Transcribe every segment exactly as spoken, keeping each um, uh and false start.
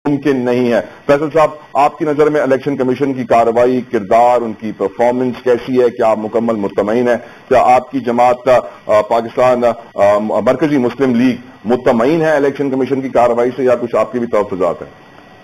ممکن نہیں ہے. فیصل صاحب، آپ کی نظر میں الیکشن کمیشن کی کارروائی، کردار، ان کی پرفارمنس کیسی ہے؟ کیا آپ مکمل مطمئن ہیں؟ کیا آپ کی جماعت پاکستان مرکزی مسلم لیگ مطمئن ہے الیکشن کمیشن کی کارروائی سے، یا کچھ آپ کی بھی تحفظات ہیں؟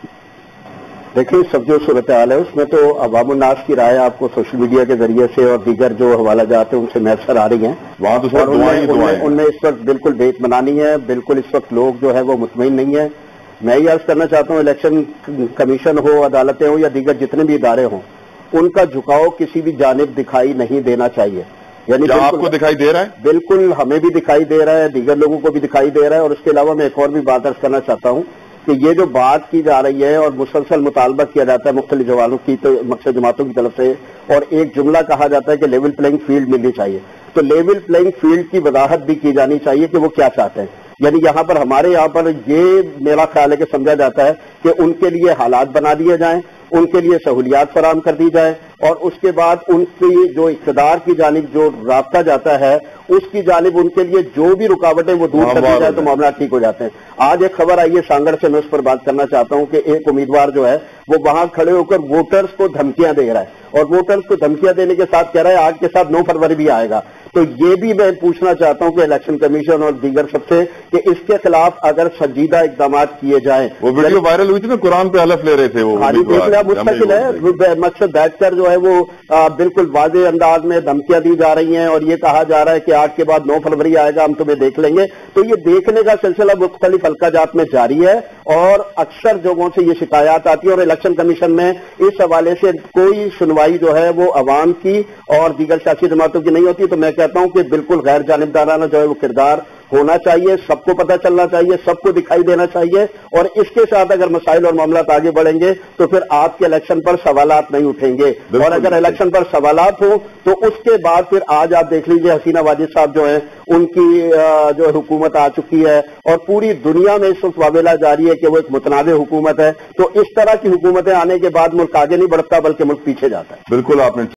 دیکھیں، سب جو صورتحال ہے اس میں تو عوام الناس کی رائے آپ کو سوشل میڈیا کے ذریعے سے اور دیگر جو حوالہ جات ہیں ان سے میسر آ رہی ہیں. وہاں تو سر دعائیں دعائیں ان میں اس وقت بالکل بے اطمینانی ہے، بالکل اس وقت لوگ جو ہے وہ مطمئن نہیں ہیں. میں یہ عرض کرنا چاہتا ہوں، الیکشن کمیشن ہو، عدالتیں ہوں یا دیگر جتنے بھی ادارے ہوں، ان کا جھکاؤ کسی بھی جانب دکھائی نہیں دینا چاہیے. یعنی آپ کو دکھائی دے رہا ہے؟ بالکل ہمیں بھی دکھائی دے رہا ہے، دیگر لوگوں کو بھی دکھائی دے رہا ہے. اور اس کے علاوہ میں ایک اور بھی بات عرض کرنا چاہتا ہوں کہ یہ جو بات کی جا رہی ہے اور مسلسل مطالبہ کیا جاتا ہے مختلف جوانوں کی مقصد جماعتوں کی طرف سے، اور ایک جملہ کہا جاتا ہے کہ لیول پلینگ فیلڈ ملنی چاہیے، تو لیول پلینگ فیلڈ کی وضاحت بھی کی جانی چاہیے کہ وہ کیا چاہتے ہیں. یعنی یہاں پر ہمارے یہاں پر یہ میرا خیال ہے کہ سمجھا جاتا ہے کہ ان کے لیے حالات بنا دیے جائیں، ان کے لیے سہولیات فراہم کر دی جائے، اور اس کے بعد ان کی جو اقتدار کی جانب جو رابطہ جاتا ہے اس کی جانب ان کے لیے جو بھی رکاوٹیں وہ دور کر دی جائے تو معاملات ٹھیک ہو جاتے ہیں. آج ایک خبر آئی ہے سانگڑ سے، میں اس پر بات کرنا چاہتا ہوں کہ ایک امیدوار جو ہے وہ وہاں کھڑے ہو کر ووٹرز کو دھمکیاں دے رہا ہے، اور ووٹرز کو دھمکیاں دینے کے ساتھ کہہ رہا ہے آج کے ساتھ نو فروری بھی آئے گا. تو یہ بھی میں پوچھنا چاہتا ہوں کہ الیکشن کمیشن اور دیگر سب سے کہ اس کے خلاف اگر سنجیدہ اقدامات کیے جائیں. وہ ویڈیو وائرل ہوئی تھی نا، قرآن پہ حلف لے رہے تھے وہ. ہاں جی، دیکھ لیا، مستقل ہے، مقصد بیٹھ کر جو ہے وہ بالکل واضح انداز میں دھمکیاں دی جا رہی ہیں، اور یہ کہا جا رہا ہے کہ آج کے بعد نو فروری آئے گا، ہم تمہیں دیکھ لیں گے. تو یہ دیکھنے کا سلسلہ مختلف حلقہ جات میں جاری ہے، اور اکثر جگہوں سے یہ شکایات آتی ہے، اور الیکشن کمیشن میں اس حوالے سے کوئی سنوائی جو ہے وہ عوام کی اور دیگر سیاسی جماعتوں کی نہیں ہوتی. تو میں کہتا ہوں کہ بالکل غیر جانبدارانہ جو ہے وہ کردار ہونا چاہیے، سب کو پتہ چلنا چاہیے، سب کو دکھائی دینا چاہیے. اور اس کے ساتھ اگر مسائل اور معاملات آگے بڑھیں گے تو پھر آپ کے الیکشن پر سوالات نہیں اٹھیں گے. اور اگر الیکشن پر سوالات ہوں تو اس کے بعد پھر آج آپ دیکھ لیجئے حسینہ واجد صاحب جو ہیں ان کی جو حکومت آ چکی ہے، اور پوری دنیا میں اس وقت واویلا جاری ہے کہ وہ ایک متنازع حکومت ہے. تو اس طرح کی حکومتیں آنے کے بعد ملک آگے نہیں بڑھتا بلکہ ملک پیچھے جاتا ہے. بالکل آپ نے